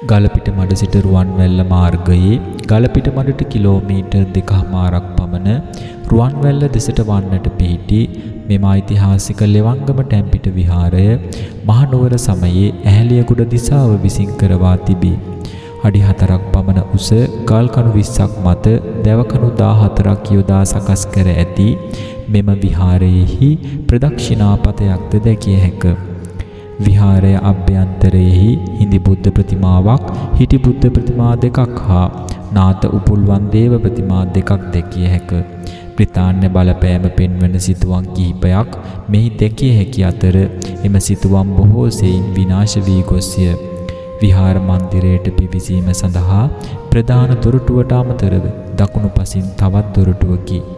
ගලපිට මඩ සිට රුවන්වැල්ල මාර්ගයේ ගලපිට මඩට කිලෝමීටර් 2.5ක් පමණ රුවන්වැල්ල දෙසට වන්නට පිහිටි මෙම ඓතිහාසික ලෙවංගම ටැම්පිට විහාරය මහනුවර සමයේ ඇහැලියගොඩ දිසාව විසින් කරවා තිබේ. අඩි 4ක් පමණ උස ගල් කණු 20ක් මත දැව කණු 14ක් යොදා සකස් කර ඇති මෙම විහාරයේහි ප්‍රදක්ෂිනාපතයක්ද දැකිය හැකිය. විහාරය අභ්‍යන්තරයේහි හිඳි බුද්ධ ප්‍රතිමාවක්, හිටි බුද්ධ ප්‍රතිමා දෙකක් හා නාත උපුල්වන් දේව ප්‍රතිමා දෙකක් දැකිය හැකිය. බ්‍රිතාන්‍ය බලපෑම පෙන්වන සිතුවම් කිහිපයක් මෙහි දැකිය හැකි අතර එම සිතුවම් බොහෝ සෙයින් විනාශ වී ගොස්ය. විහාර මන්දිරයට පිවිසීම සඳහා ප්‍රධාන දොරටුවට අමතරව දකුණු පසින් තවත් දොරටුවකි.